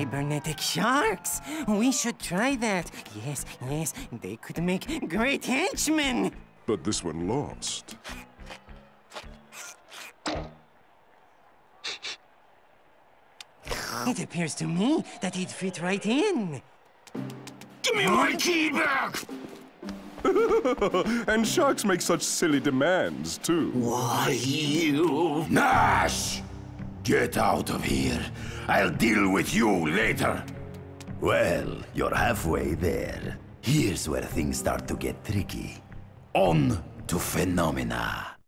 cybernetic sharks. We should try that. Yes, yes, they could make great henchmen. But this one lost. It appears to me that he'd fit right in. Give me my key back! And sharks make such silly demands, too. Why, you... Nash! Get out of here. I'll deal with you later. Well, you're halfway there. Here's where things start to get tricky. On to phenomena.